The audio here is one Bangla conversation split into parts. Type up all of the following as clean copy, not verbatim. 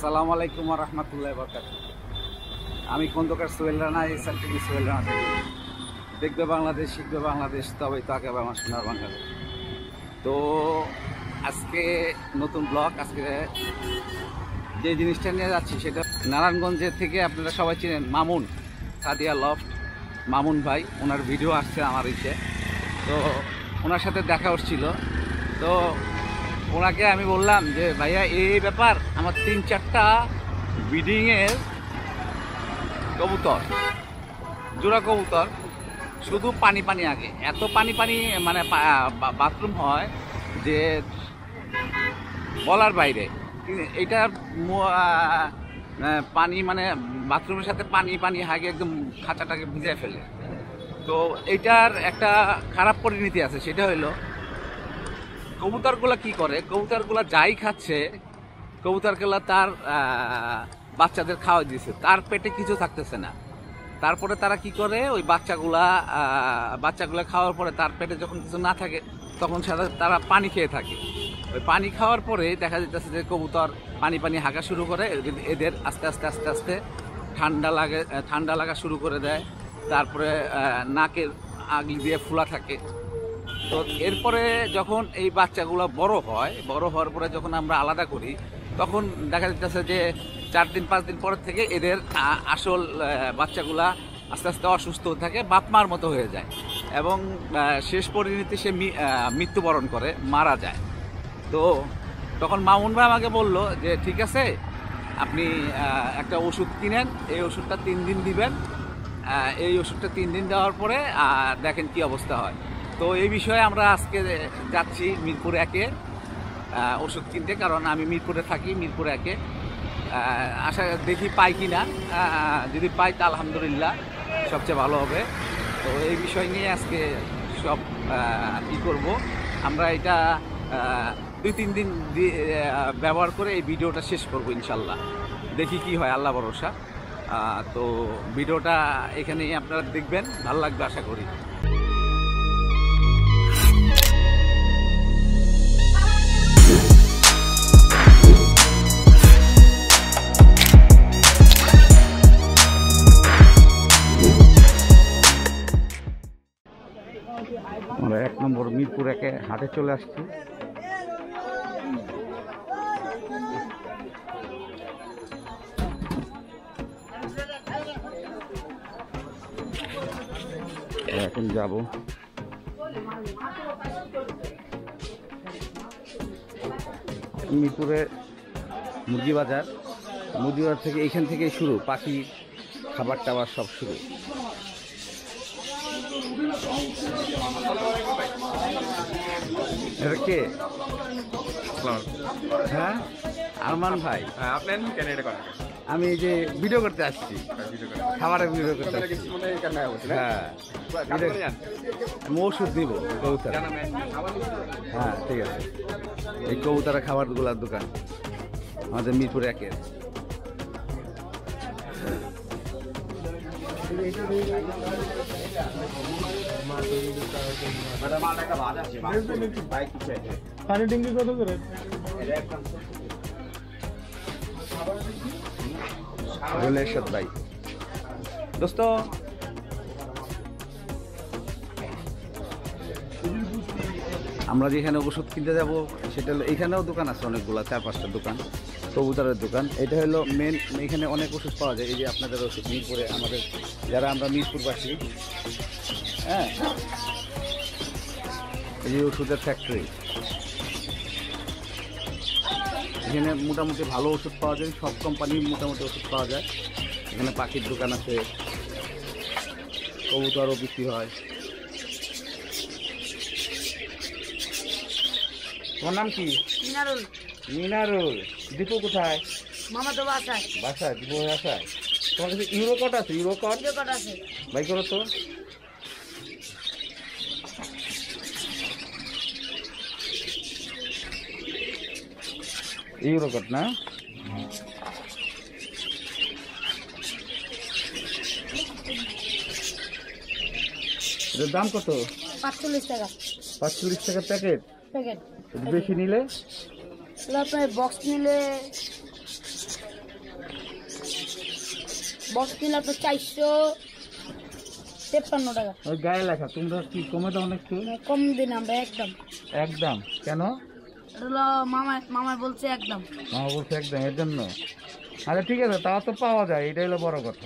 আসসালামু আলাইকুম ওয়া রাহমাতুল্লাহি ওয়া বারাকাতুহু। আমি খন্দকার সোহেল রানা, টিভি সোহেল রানা থেকে। দেখবে বাংলাদেশ, শিখবে বাংলাদেশ, তবেই তো আগাবে আমার সোনার বাংলাদেশ। তো আজকে নতুন ব্লগ, আজকে যে জিনিসটা নিয়ে যাচ্ছি সেটা নারায়ণগঞ্জের থেকে আপনারা সবাই চিনেন মামুন, সাদিয়া লফট মামুন ভাই, ওনার ভিডিও আসছে আমার ইসে। তো ওনার সাথে দেখা হচ্ছিল। তো ওনাকে আমি বললাম যে ভাইয়া এই ব্যাপার, আমার 3-4টা ব্রিডিংয়ের কবুতর, জোড়া কবুতর, শুধু পানি পানি আগে, এত পানি পানি মানে বাথরুম হয় যে বলার বাইরে। এইটার পানি মানে বাথরুমের সাথে পানি পানি হাগে একদম খাঁচাটাকে ভিজায় ফেলে। তো এইটার একটা খারাপ পরিণতি আছে, সেটা হলো কবুতরগুলা কি করে, কবুতরগুলা যাই খাচ্ছে, কবুতরগুলা তার বাচ্চাদের খাওয়া দিয়েছে, তার পেটে কিছু থাকতেছে না। তারপরে তারা কি করে, ওই বাচ্চাগুলা খাওয়ার পরে তার পেটে যখন কিছু না থাকে তখন তারা পানি খেয়ে থাকে। ওই পানি খাওয়ার পরে দেখা যাচ্ছে যে কবুতর পানি পানি হাঁকা শুরু করে, এদের আস্তে আস্তে আস্তে আস্তে ঠান্ডা লাগা শুরু করে দেয়। তারপরে নাকের আগলি দিয়ে ফুলা থাকে। তো এরপরে যখন এই বাচ্চাগুলো বড় হয়, বড় হওয়ার পরে যখন আমরা আলাদা করি, তখন দেখা যাচ্ছে যে 4-5 দিন পর থেকে এদের আসল বাচ্চাগুলা আস্তে আস্তে অসুস্থ থাকে, বাপমার মতো হয়ে যায় এবং শেষ পরিণতি সে মৃত্যুবরণ করে, মারা যায়। তো তখন মামুন ভাই আমাকে বলল যে ঠিক আছে, আপনি একটা ওষুধ কিনেন, এই ওষুধটা 3 দিন দিবেন, এই ওষুধটা 3 দিন দেওয়ার পরে দেখেন কি অবস্থা হয়। তো এই বিষয়ে আমরা আজকে যাচ্ছি মিরপুর 1-এ ওষুধ কিনতে, কারণ আমি মিরপুরে থাকি, মিরপুর 1-এ। আশা দেখি পাই কি না, যদি পাই তা আলহামদুলিল্লাহ, সবচেয়ে ভালো হবে। তো এই বিষয় নিয়ে আজকে সব কী করব, আমরা এটা 2-3 দিন ব্যবহার করে এই ভিডিওটা শেষ করব ইনশাল্লাহ। দেখি কি হয়, আল্লাহ ভরসা। তো ভিডিওটা এখানেই আপনারা দেখবেন, ভালো লাগবে আশা করি। আমরা 1 নম্বর মিরপুর 1-এ হাটে চলে আসছি। এখন যাব মিরপুরে মুরগি বাজার থেকে, এইখান থেকেই শুরু, পাখি খাবার টাবার সব শুরু। এটা কে? হ্যাঁ, আরমান ভাই। আমি এই যে ভিডিও করতে আসছি, খাবারের ভিডিও করতে আসছি। হ্যাঁ, ওষুধ দিব কবুতর। হ্যাঁ ঠিক আছে, এই কবুতরের খাবারগুলার দোকান আমাদের মিরপুর 1-এর। পানি ট্যাঙ্কি কত করে? এরশাদ ভাই, দোস্ত আমরা যেখানে ওষুধ কিনতে যাব সেটা হলো, এখানেও দোকান আছে অনেকগুলো, 4-5টা দোকান, কবুতরের দোকান। এটা হলো মেন, এখানে অনেক ওষুধ পাওয়া যায়। এই যে আপনাদের ওষুধ মিরপুরে, আমাদের যারা আমরা মিরপুরবাসী, হ্যাঁ, এই যে ওষুধের ফ্যাক্টরি, এখানে মোটামুটি ভালো ওষুধ পাওয়া যায়, সব কোম্পানির মোটামুটি ওষুধ পাওয়া যায়। এখানে পাখির দোকান আছে, কবুতরও বিক্রি হয়। তোমার নাম কি? মিনারুল। দীপু কোথায়? মামা তো বাসায়। দীপু বাসায়। তোমার কাছে ইউরোকট আছে? ইউরোকট আছে, ভাই করো তো। ইউরোকট না? এটার দাম কত? 45 টাকা। 45 টাকা প্যাকেট। বেশি নিলে আপনার বক্স নিলে বক্স নিলে আপনার 453 টাকা। ওই গায়ে লেখা, তোমরা কি কমে দাও না একটু? কম দিন আমরা একদম। একদম কেন? হলো মামা বলছে একদম। মামা বলছে একদম, এর জন্য। আচ্ছা ঠিক আছে, তাও তো পাওয়া যায়, এটাই হলো বড় কথা।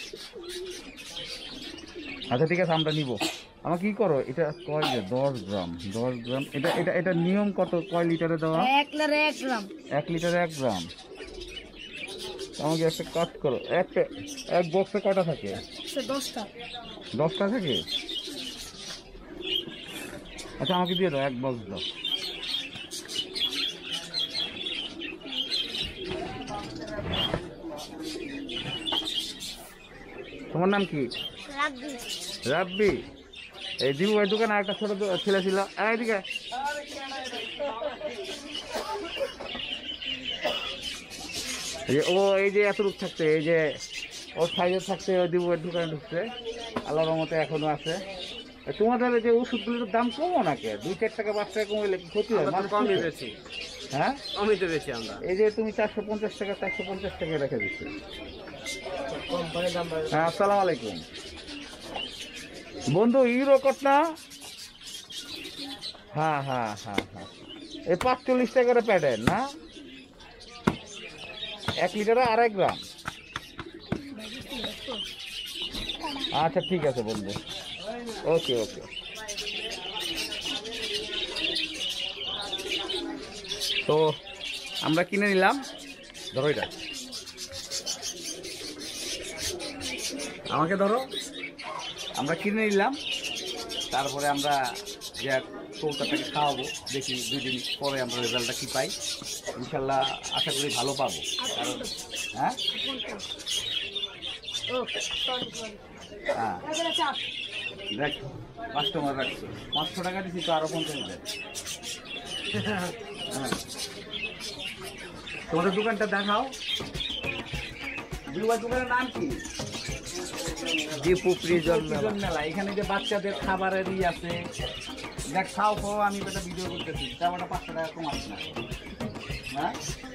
আচ্ছা ঠিক আছে, আমরা নিব। আমার কি করো, এটা কয় যে 10 গ্রাম 10 গ্রাম, এটা এটা এটা নিয়ম কত, কয় লিটারে দেওয়া? 1 লিটারে 1 গ্রাম। 1 লিটারে 1 গ্রাম। আমাকে একটা কাজ করো, এক বক্সে কটা থাকে? 10টা। 10টা থাকে? আচ্ছা আমাকে দিয়ে দাও, 1 বক্স দাও। তোমার নাম কি? রাব্বি। রাব্বি। এই দিবু ভাই দোকানে একটা ছোট ছেলে ছিল, এইদিকে। ও এই যে এতটুক থাকতে, এই যে ওর সাইজে থাকতে ওই দিবু ভাই দোকানে ঢুকছে, আল্লাহর রহমতে এখনো আছে। তোমাদের যে ওষুধগুলোর দাম কমো নাকি? 2-4 টাকা 5 টাকা কমলে ক্ষতি হয়? কমই বেশি। হ্যাঁ কমই তো বেশি আমরা। এই যে তুমি 450 টাকা 450 টাকা রেখে দিচ্ছ। হ্যাঁ আসসালামু আলাইকুম বন্ধু, ইউরো কত না? হ্যাঁ হ্যাঁ হ্যাঁ হ্যাঁ, এই 45 টাকা করে প্যাডের না? 1 লিটারে 2.5 গ্রাম। আচ্ছা ঠিক আছে বন্ধু, ওকে ওকে। তো আমরা কিনে নিলাম, ধরো এটা আমাকে ধরো, আমরা কিনে নিলাম। তারপরে আমরা যে কৌটাটাকে খাওয়াবো, দেখি 2 দিন পরে আমরা রেজাল্টটা কি পাই। ইনশাল্লাহ আশা করি ভালো পাবো। কারণ হ্যাঁ হ্যাঁ দেখ, কাস্টমার রাখছো 500 টাকা দিচ্ছি তো, আরো 50 দেয়। হ্যাঁ তোমাদের দোকানটা দেখাও। দোকানের নাম কি? দীপু পিজন মেলা। এখানে যে বাচ্চাদের খাবারের আছে, দেখ খাও খাও, আমি একটা ভিডিও করতেছি, টাকাটা 500 টাকা কম আসছে না। হ্যাঁ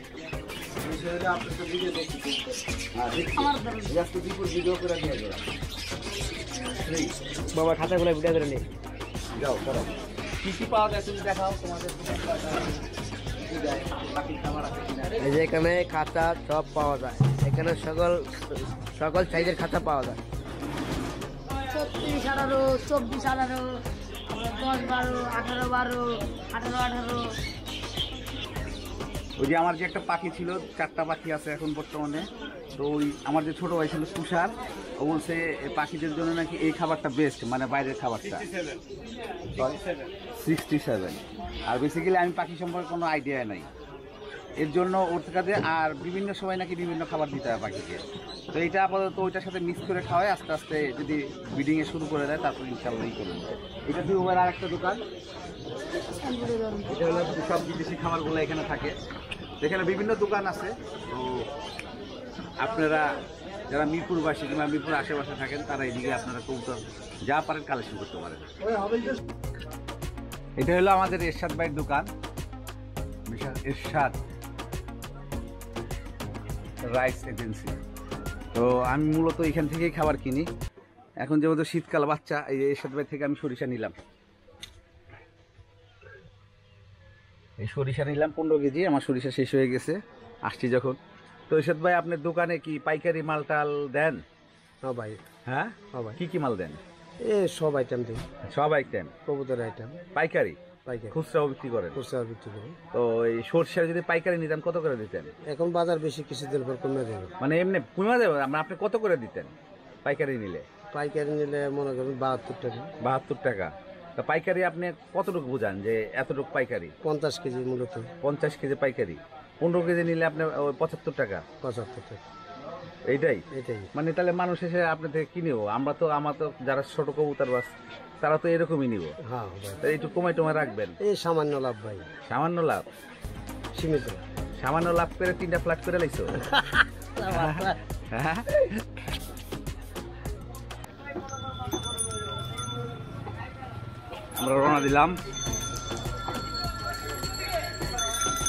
ভিডিও করে দিয়ে যাও। বাবা খাতাগুলো ভিডিও করে নেই। যাও করো, কি কি পাওয়া যায় তুমি দেখাও। তোমাদের এই যে এখানে খাতা সব পাওয়া যায়, এখানে সকল সাইজের খাতা পাওয়া যায়। 36, 18, 24, 18, 10, 12, 18, 12, 18, 18। ওই যে আমার যে একটা পাখি ছিল, 4টা পাখি আছে এখন বর্তমানে। তো ওই আমার যে ছোট ভাই ছিল তুষার, ও বলছে পাখিদের জন্য নাকি এই খাবারটা বেস্ট, মানে বাইরের খাবারটা 67। আর বেসিক্যালি আমি পাখি সম্পর্কে কোনো আইডিয়া নাই, এর জন্য ওর কাছে আর বিভিন্ন সময় নাকি বিভিন্ন খাবার দিতে হয় পাখিকে। তো এটা আপাতত ওইটার সাথে মিক্স করে খাওয়ায়, আস্তে আস্তে যদি ব্রিডিংয়ে শুরু করে দেয় তারপর ইনশাল্লাহ করবে। এটা দিয়ে ওবার আর একটা দোকান, এটা হলো সব বিদেশি খাবারগুলো এখানে থাকে। এখানে বিভিন্ন দোকান আছে। তো আপনারা যারা মিরপুরবাসী কিংবা মিরপুর আশেপাশে থাকেন, তারা এদিকে আপনারা কবুতর যা পারেন কালেকশন করতে পারেন। এটা হলো আমাদের এরশাদ ভাইয়ের দোকান, এরশাদ রাইস এজেন্সি। তো আমি মূলত এখান থেকেই খাবার কিনি। এখন যেহেতু শীতকাল বাচ্চা, এই এরশাদ ভাই থেকে আমি সরিষা নিলাম। এই সরিষা নিলাম 15 কেজি, আমার সরিষা শেষ হয়ে গেছে আসছি যখন। তো এরশাদ ভাই আপনার দোকানে কি পাইকারি মাল টাল দেন? হ্যাঁ ভাই। হ্যাঁ ভাই। কি কি মাল দেন? সব আইটেম দিই। সব আইটেম? কবুতর আইটেম পাইকারি? পাইকারি। খুচরাও বিক্রি করেন? খুচরা বিক্রি করি। তো এই সরষা যদি পাইকারি নিতেন কত করে দিতেন? এখন বাজার বেশি, কিছুদিন পর কমে যাবে। মানে এমনি কমে যাবে, আপনি কত করে দিতেন পাইকারি নিলে? পাইকারি নিলে মনে করবেন 72 টাকা। 72 টাকা। তা পাইকারি আপনি কতটুকু বুঝান যে এতটুকু পাইকারি? 50 কেজি মূলত। 50 কেজি পাইকারি। 15 কেজি নিলে আপনি 75 টাকা। 75 টাকা। এইটাই? এটাই। মানে তাহলে মানুষ এসে আপনার থেকে কিনেও, আমার তো যারা ছোট কবুতর বাস তারা তো এরকমই নিব। হ্যাঁ তাই একটু কমাই টমাই রাখবেন। এই সামান্য লাভ ভাই। সামান্য লাভ? সীমিত। সামান্য লাভ করে 3টা ফ্ল্যাট করে লাইছো? হ্যাঁ আমরা রওনা দিলাম।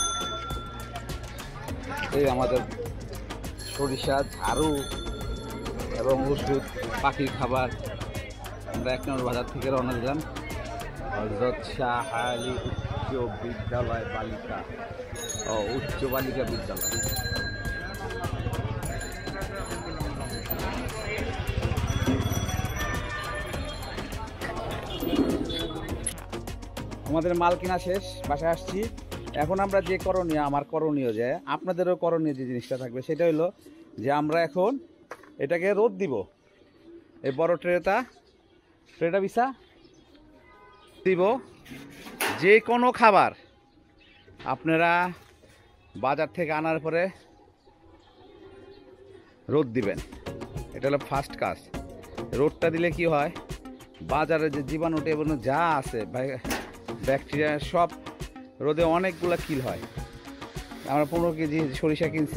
এই আমাদের সরিষা, ঝাড়ু, এবং ওষুধ, পাখির খাবার। আমরা 1 নম্বর বাজার থেকে রওনা দিলাম হযরত শাহ আলী উচ্চ বিদ্যালয় বালিকা ও উচ্চ বালিকা বিদ্যালয়। আমাদের মাল কিনা শেষ, বাসায় আসছি। এখন আমরা যে করণীয়, আমার করণীয় যে আপনাদেরও করণীয় যে জিনিসটা থাকবে সেটা হলো যে আমরা এখন এটাকে রোদ দিব। এই বড় ট্রেটা বিছা দিব। যে কোনো খাবার আপনারা বাজার থেকে আনার পরে রোদ দিবেন, এটা হলো ফার্স্ট কাজ। রোদটা দিলে কি হয়, বাজারে যে জীবাণুটা এবং যা আছে ব্যাকটেরিয়া সব রোদে অনেকগুলো কিল হয়। আমরা 15 কেজি সরিষা কিনছি,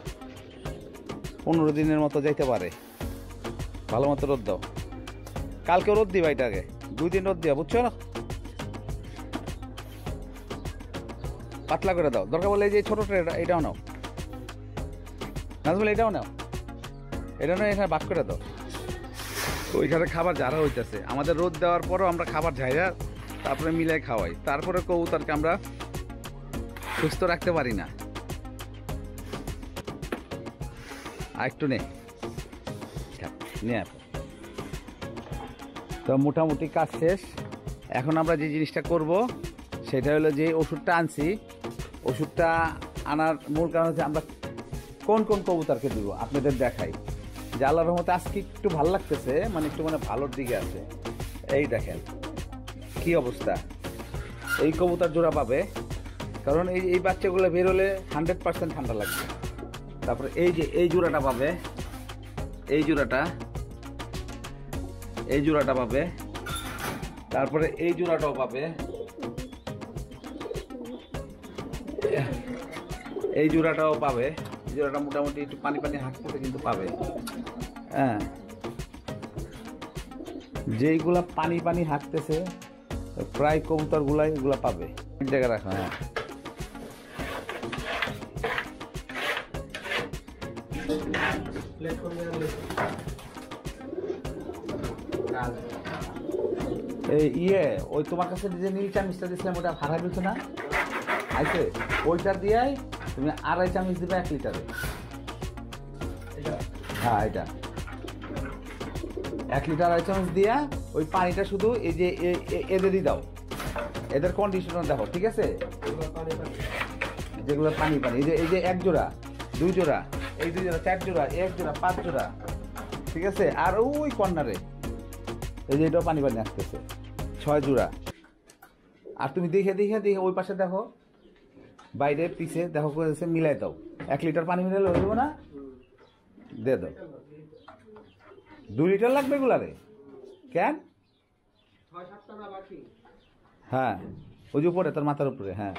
15 দিনের মতো যাইতে পারে। ভালো মতো রোদ দাও, কালকেও রোদ দিবা, এটাকে 2 দিন রোদ দিবা, বুঝছো না? পাতলা করে দাও, দরকার বলে এই যে ছোটো ট্রে এটাও নাও, নাজমুল এটাও নাও, এটা নয়, এখানে ভাগ করে দাও। ওইখানে খাবার ঝাড়া হইতেছে, আমাদের রোদ দেওয়ার পরও আমরা খাবার ঝাড়া তারপরে মিলাই খাওয়াই, তারপরে কবুতরকে আমরা সুস্থ রাখতে পারি না। আর একটু নে তো মোটামুটি কাজ শেষ। এখন আমরা যে জিনিসটা করব সেটা হলো যে ওষুধটা আনছি, ওষুধটা আনার মূল কারণ হচ্ছে আমরা কোন কোন কবুতরকে দিব আপনাদের দেখাই। যে আল্লাহর রহমতে আজকে একটু ভালো লাগতেছে, মানে একটু মানে ভালোর দিকে আছে। এই দেখেন কি অবস্থা, এই কবুতর জোড়া পাবে, কারণ এই বাচ্চাগুলো বের হলে 100% ঠান্ডা লাগবে। তারপরে এই যে এই জোড়াটা পাবে, এই জোড়াটা পাবে, তারপরে এই জোড়াটাও পাবে, এই জোড়াটাও পাবে। জোড়াটা মোটামুটি একটু পানি হাঁকতে কিন্তু পাবে। হ্যাঁ, যেইগুলা পানি হাঁকতেছে প্রায় কবুতর গুলাই এগুলা পাবে। এক জায়গায় রাখো। হ্যাঁ, ওই তোমার কাছে যে নীল চামিচটা দিয়েছিলাম ওটা হারাই দিচ্ছ না, আইছে ওইটা দিয়াই তুমি 2.5 চামচ দিবে 1 লিটারে। হ্যাঁ, এটা 1 লিটার 2.5 চামচ দিয়া ওই পানিটা শুধু এই যে এদেরই দাও, এদের কন্ডিশনার দেখো, ঠিক আছে? যেগুলো পানি এই যে 1 জোড়া, 2 জোড়া, এই 2 জোড়া, 4 জোড়া, 1 জোড়া, 5 জোড়া, ঠিক আছে? আর ওই কর্নারে এই যে এটাও পানি আসতেছে 6 জোড়া। আর তুমি দেখে ওই পাশে দেখো, বাইরে পিছে দেখো করেছে, মিলাই দাও। 1 লিটার পানি মিলালে হয়ে যাবো না? দে দাও। 2 লিটার লাগবে এগুলারে, কেন? হ্যাঁ, ওই যে উপরে তোর মাথার উপরে। হ্যাঁ,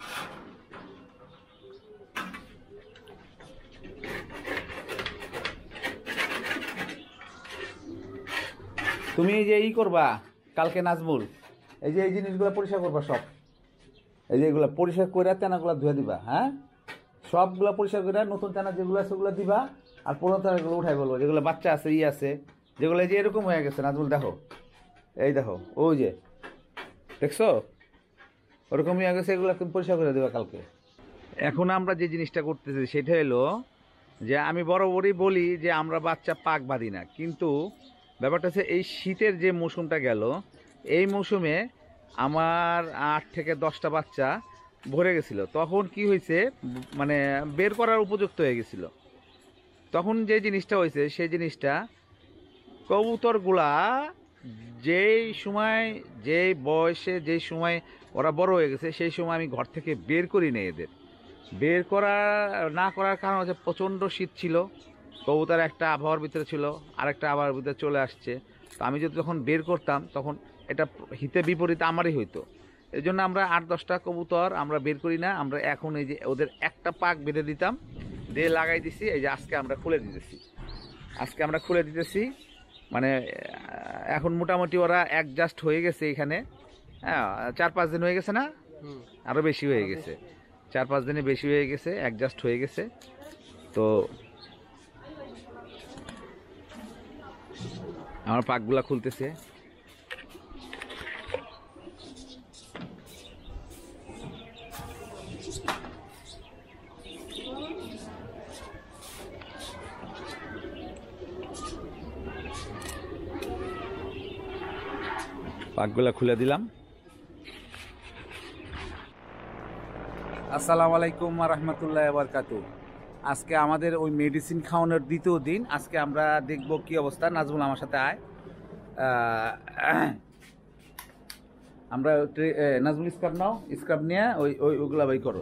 তুমি এই যে করবা কালকে নাজমুল, এই যে এই জিনিসগুলো পরিষ্কার করবা সব, এই যে এগুলো পরিষ্কার করে তেনাগুলো ধুয়ে দিবা। হ্যাঁ, সবগুলো পরিষ্কার করে নতুন তেনা যেগুলো আছে ওগুলো দিবা, আর পুরো তেনাগুলো উঠাই বলবো। যেগুলো বাচ্চা আছে আছে, যেগুলো এই যে এরকম হয়ে গেছে নাজমুল দেখো, এই দেখো ওই যে দেখছো ওরকমই হয়ে গেছে, এগুলো তুমি পরিষ্কার করে দেবা কালকে। এখন আমরা যে জিনিসটা করতেছি সেটা হলো যে আমি বরাবরই বলি যে আমরা বাচ্চা পাক বাঁধি না, কিন্তু ব্যাপারটা হচ্ছে এই শীতের যে মৌসুমটা গেল, এই মৌসুমে আমার 8 থেকে 10টা বাচ্চা ভরে গেছিলো। তখন কি হয়েছে, মানে বের করার উপযুক্ত হয়ে গেছিল। তখন যে জিনিসটা হয়েছে সেই জিনিসটা কবুতরগুলা যেই সময়, যেই বয়সে, যেই সময় ওরা বড় হয়ে গেছে সেই সময় আমি ঘর থেকে বের করি না। এদের বের না করার কারণ হচ্ছে প্রচণ্ড শীত ছিল, কবুতর একটা আবহাওয়ার ভিতরে ছিল, আরেকটা আবহাওয়ার ভিতরে চলে আসছে। তো আমি যদি যখন বের করতাম তখন এটা হিতে বিপরীত আমারই হইতো। এই জন্য আমরা 8-10টা কবুতর আমরা বের করি না। আমরা এখন এই যে ওদের একটা পাক বেঁধে দিতাম, দিয়ে লাগাই দিছি। এই যে আজকে আমরা খুলে দিতেছি, মানে এখন মোটামুটি ওরা অ্যাডজাস্ট হয়ে গেছে এখানে। হ্যাঁ, 4-5 দিন হয়ে গেছে না, আরও বেশি হয়ে গেছে, 4-5 দিনে বেশি হয়ে গেছে, অ্যাডজাস্ট হয়ে গেছে। তো আমার পাকগুলা খুলতেছে। পাকগুলা খুলে দিলাম। আসসালামু আলাইকুম ওয়া রাহমাতুল্লাহি ওয়া বারাকাতুহু। আজকে আমাদের ওই মেডিসিন খাওয়ানোর দ্বিতীয় দিন। আজকে আমরা দেখব কি অবস্থা। নাজমুল আমার সাথে আয়। আমরা নাজমুল স্ক্রাব নাও, স্ক্রাব নিয়ে ওইগুলা বাই করো।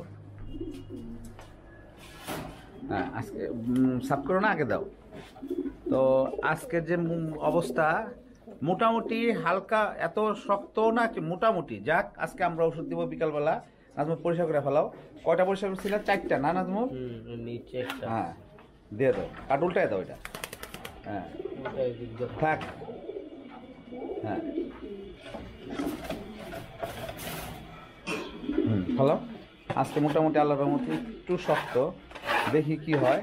হ্যাঁ, আজকে সাফ করো না, আগে দাও। তো আজকের যে অবস্থা মোটামুটি হালকা, এত শক্ত না কি, মোটামুটি। যাক, আজকে আমরা ওষুধ দিব বিকালবেলা। নাজমুল পরিষ্কার করে ফেলাও। কয়টা পরিষ্কার করছিল? 4টা না নাজমুল? নিচে একটা। হ্যাঁ, দিয়ে দাও। কাট উল্টায় দাও এটা। হ্যাঁ, থাক। হ্যাঁ, ফেলাও। আজকে মোটামুটি আল্লাহর রহমতে একটু শক্ত, দেখি কি হয়।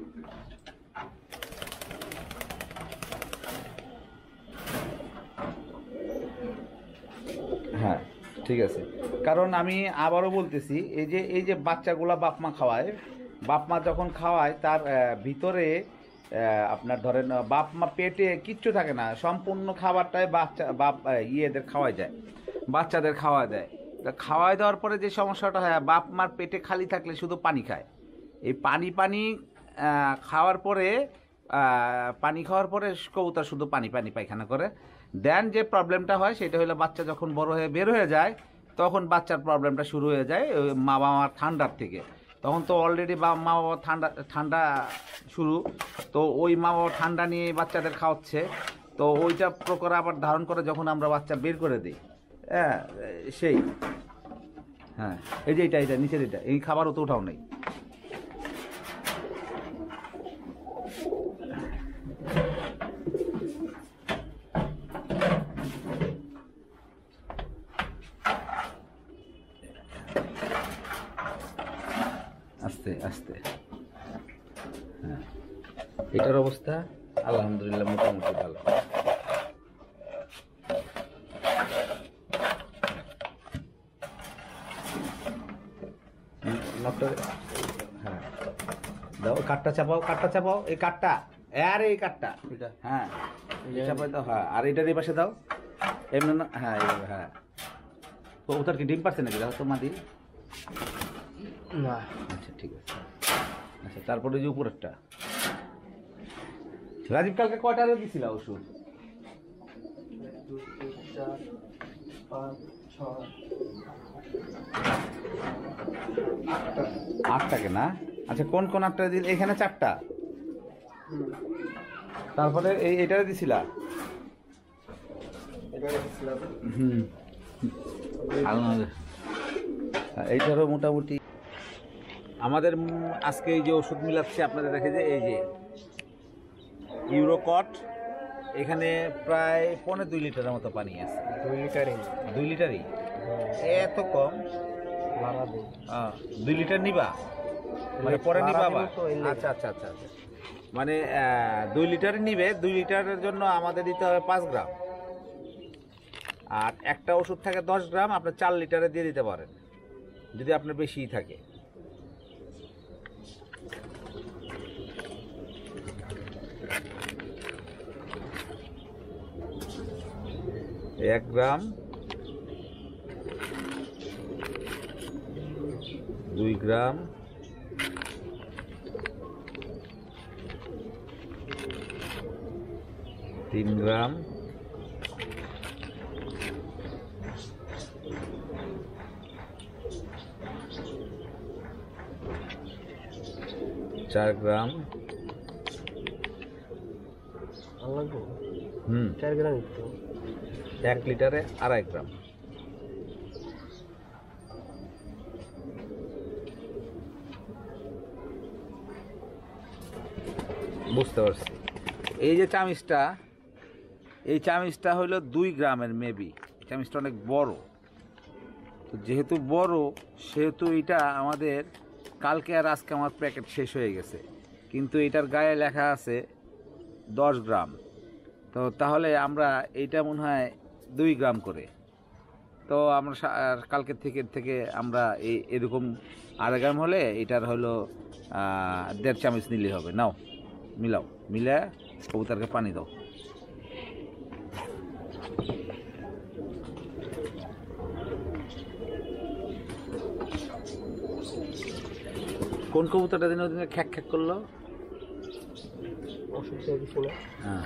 হ্যাঁ, ঠিক আছে। কারণ আমি আবারও বলতেছি, এই যে বাচ্চাগুলা বাপ মা খাওয়ায়, বাপ মা যখন খাওয়ায় তার ভিতরে আপনার ধরেন বাপ মা পেটে কিচ্ছু থাকে না, সম্পূর্ণ খাবারটাই ইয়েদের খাওয়াই যায়, বাচ্চাদের খাওয়া দেয়। তা খাওয়াই দেওয়ার পরে যে সমস্যাটা হয়, বাপ মার পেটে খালি থাকলে শুধু পানি খায়। এই পানি খাওয়ার পরে কবুতর শুধু পানি পায়খানা করে। দেন যে প্রবলেমটা হয় সেটা হলো, বাচ্চা যখন বড় হয়ে বের হয়ে যায় তখন বাচ্চার প্রবলেমটা শুরু হয়ে যায় মা বাবার ঠান্ডার থেকে। তখন তো অলরেডি মা বাবা ঠান্ডা শুরু, তো ওই মা বাবা ঠান্ডা নিয়ে বাচ্চাদের খাওয়াচ্ছে। তো ওইটা প্রকার আবার ধারণ করে যখন আমরা বাচ্চা বের করে দিই। হ্যাঁ, সেই। হ্যাঁ, এই যে এটা নিচের এটা, এই খাবারও তো ওঠাও নেই। আস্তে আস্তে। হ্যাঁ, এটার অবস্থা আলহামদুলিল্লাহ মোটামুটি ভালো। হ্যাঁ, দাও, কাঠটা চাপাও, এই কাঠটা, আরে এই কাঠটা, হ্যাঁ চাপাই দাও। হ্যাঁ, আর এটার এই পাশে দাও, এমনি না। হ্যাঁ, হ্যাঁ। তো ওটার কি ডিম পারছে নাকি? দেখো তো মাদি না। আচ্ছা, ঠিক আছে। আচ্ছা, তারপরে যে উপরেরটা। রাজীব কালকে কয়টা দিয়েছিল ওষুধ? 8টাকে না? আচ্ছা, কোন 8টা দিল? এখানে 4টা। তারপরে এইটারে দিছিলা? এইটারও মোটামুটি। আমাদের আজকে এই যে ওষুধ মিলাচ্ছে আপনাদের দেখে, যে এই যে ইউরোকট, এখানে প্রায় 2.5 লিটারের মতো পানি আছে। 2 লিটারই? এত কম? 2 লিটার নিবা মানে পরে নিবা আবার? আচ্ছা আচ্ছা আচ্ছা আচ্ছা, মানে 2 লিটার নিবে। 2 লিটারের জন্য আমাদের দিতে হবে 5 গ্রাম। আর একটা ওষুধ থাকে 10 গ্রাম, আপনি 4 লিটারে দিয়ে দিতে পারেন যদি আপনার বেশিই থাকে। এক গ্রাম, 2 গ্রাম, 3 গ্রাম, 4 গ্রাম। 4 গ্রাম, 1 লিটারে 2.5 গ্রাম। বুঝতে পারছি। এই যে চামিচটা, এই চামিচটা হইল 2 গ্রামের মেবি। এই চামিচটা অনেক বড়, তো যেহেতু বড় সেহেতু এটা আমাদের কালকে আর আজকে আমার প্যাকেট শেষ হয়ে গেছে, কিন্তু এটার গায়ে লেখা আছে 10 গ্রাম। তো তাহলে আমরা এইটা মনে হয় 2 গ্রাম করে, তো আমরা কালকের থেকে আমরা এরকম 2.5 গ্রাম হলে এটার হলো 1.5 চামচ নিলেই হবে। নাও মিলাও, মিলে কবুতরকে পানি দাও। কোন কবুতরটা দিন ওদিন খ্যাক খ্যাক করলো? হ্যাঁ,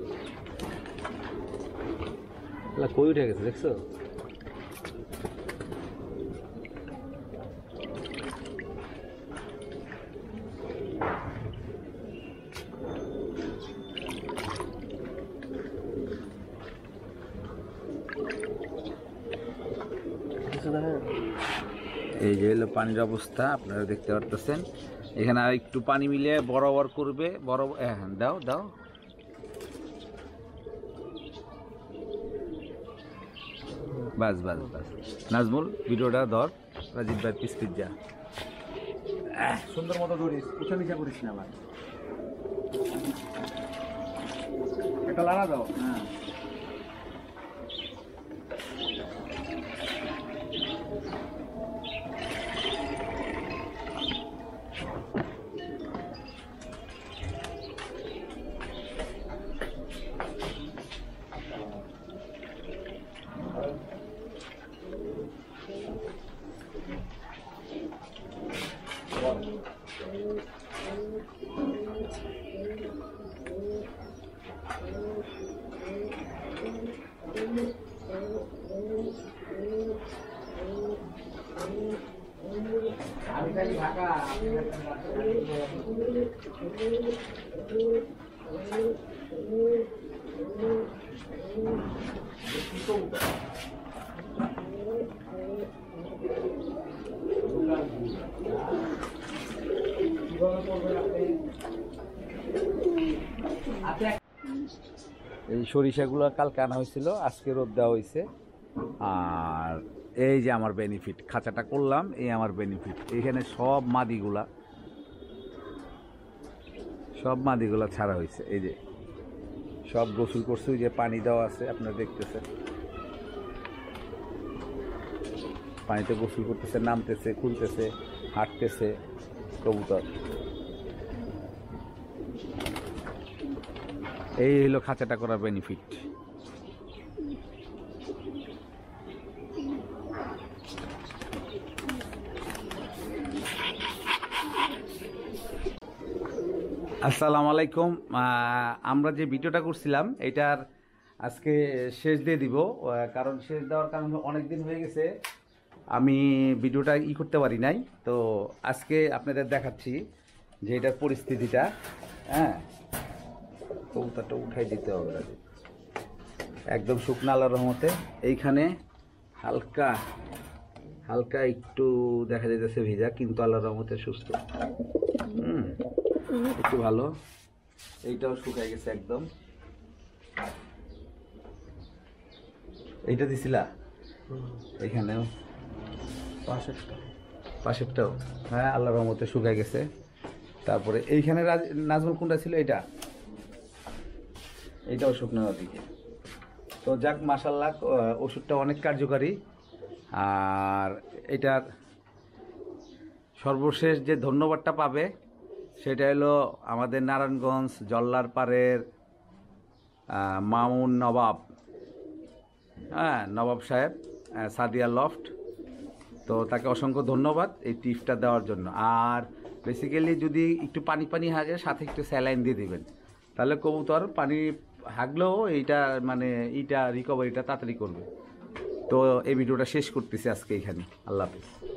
কই উঠে গেছে দেখছো? এই যে হলো পানির অবস্থা, আপনারা দেখতে পারতেছেন। এখানে আর একটু পানি মিলিয়ে বরাবর করবে, বরাবর। হ্যাঁ দাও দাও। বাস বাস বাস। নাজমুল ভিডিওটা ধর, রাজীব ভাই পিস পিজ্জা সুন্দর মতো ধরিস, উঠা নিচা করিস না ভাই। একটা লাড়া দাও। হ্যাঁ এই সরিষাগুলো কালকে আনা হয়েছিল, আজকে রোদ দেওয়া হয়েছে। আর এই যে আমার বেনিফিট, খাঁচাটা করলাম, এই আমার বেনিফিট। এখানে সব মাদিগুলা ছাড়া হয়েছে। এই যে সব গোসল করছে, ওই যে পানি দেওয়া আছে আপনারা দেখতেছেন, পানিতে গোসল করতেছে, নামতেছে, খুলতেছে, হাঁটতেছে কবুতর। এই হলো খাঁচাটা করার বেনিফিট। আসসালামু আলাইকুম। আমরা যে ভিডিওটা করছিলাম এটার আজকে শেষ দিয়ে দিব, কারণ শেষ দেওয়ার কারণ অনেক দিন হয়ে গেছে আমি ভিডিওটা করতে পারি নাই। তো আজকে আপনাদের দেখাচ্ছি যে এটার পরিস্থিতিটা। হ্যাঁ, কবুতরটা উঠাই দিতে হবে একদম শুকনো, আল্লাহর রহমতে। এইখানে হালকা হালকা একটু দেখা যাইতেছে ভিজা, কিন্তু আল্লাহর রহমতে সুস্থ। একটু ভালো। এইটাও শুকাই গেছে একদম। এইটা দিছিলা এইখানেও, পাশেরটাও। হ্যাঁ, আল্লাহর রহমতে শুকাই গেছে। তারপরে এইখানে নাজমুল কোনটা ছিল? এইটাও শুকনো দিকে। তো যাক, মাশাআল্লাহ, ওষুধটা অনেক কার্যকারী। আর এটার সর্বশেষ যে ধন্যবাদটা পাবে সেটা হলো আমাদের নারায়ণগঞ্জ জল্লার পাড়ের মামুন নবাব, নবাব সাহেব, সাদিয়া লফট। তো তাকে অসংখ্য ধন্যবাদ এই টিপসটা দেওয়ার জন্য। আর বেসিক্যালি যদি একটু পানি হাগে, সাথে একটু স্যালাইন দিয়ে দিবেন, তাহলে কবুতর পানি হাগলেও এইটা রিকভারিটা তাড়াতাড়ি করবে। তো এই ভিডিওটা শেষ করতেছি আজকে এখানে। আল্লাহ হাফেজ।